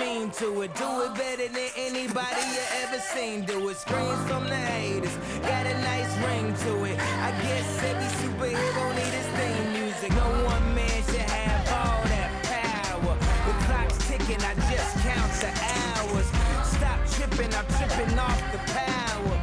mean to it. Do it better than anybody you ever seen. Do it. Screams from the haters. Got a nice ring to it. I guess every superhero need his theme music. No one man should have all that power. The clock's ticking, I just count the hours. Stop tripping, I'm tripping off the power.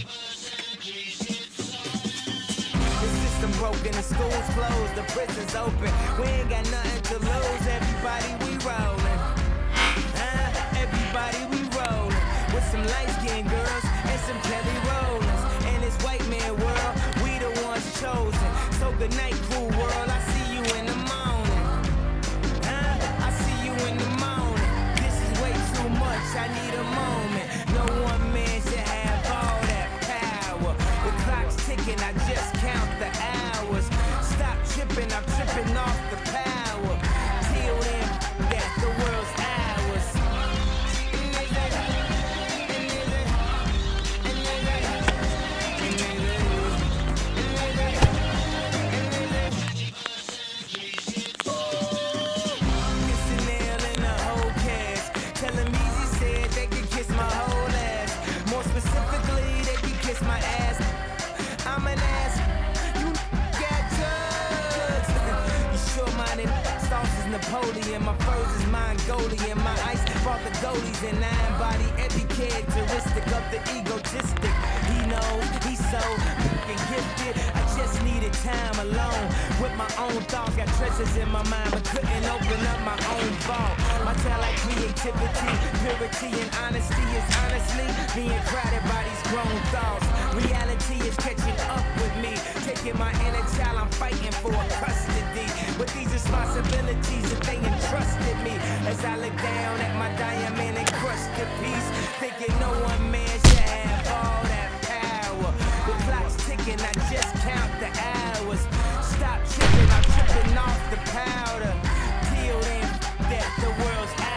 The system broken, the school's closed, the prison's open. We ain't got nothing to lose. Everybody, we rollin'. Everybody, we rollin'. With some light-skinned girls and some Kelly Rollins. And this white man world, we the ones chosen. So good night, cool world, I see you in the morning. I see you in the morning. This is way too much, I need a moment. No one man should have all that power. The clock's ticking, I just count the hours. Stop tripping, I'm tripping off the power. Till then, that the world's ours. Napoleon, my furs is Mongolian, my ice brought the goalies and I embody every characteristic of the egotistic. He knows he's so fucking gifted. I just needed time alone with my own thoughts. Got treasures in my mind, but couldn't open up my own vault. My talent, creativity, purity, and honesty is honestly being crowded by these grown thoughts. Reality is catching up with me, taking my inner child, I'm fighting for custody. With these responsibilities that they entrusted me, as I look down at my diamond and crusted piece, thinking no one man should have all that power. The clock's ticking, I just count the hours. Stop tripping, I'm tripping off the powder. Till then, that the world's ours.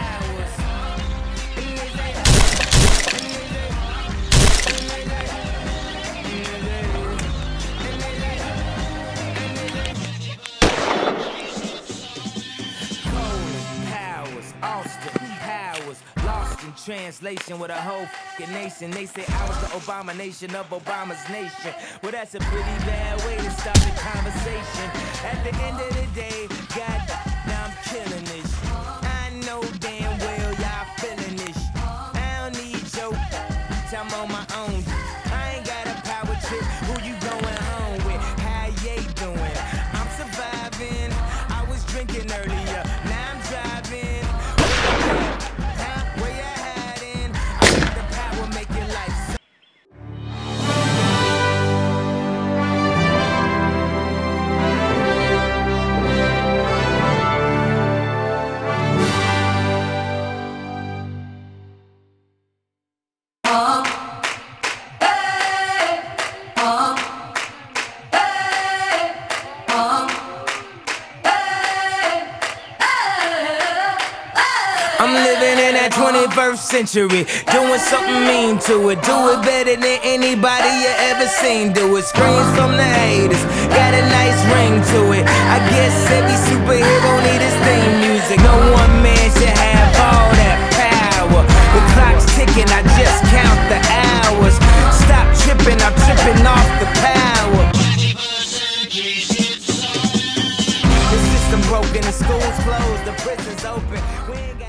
Translation with a whole fucking nation. They say I was the abomination of Obama's nation. Well, that's a pretty bad way to start the conversation. At the end of the day, God, now I'm killing this. I know damn well y'all feeling this. I don't need your I'm on my own. I ain't got a power trip. Who you going home with? How you doing? I'm surviving. I was drinking earlier. Now I'm driving. I'm living in that 21st century, doing something mean to it. Do it better than anybody you ever seen. Do it. Screams from the haters, got a nice ring to it. I guess every superhero need his theme music. No one man should have all that power. The clock's ticking, I just count the hours. Stop tripping, I'm tripping off the power. The system broken, the school's closed, the prison's open. We ain't got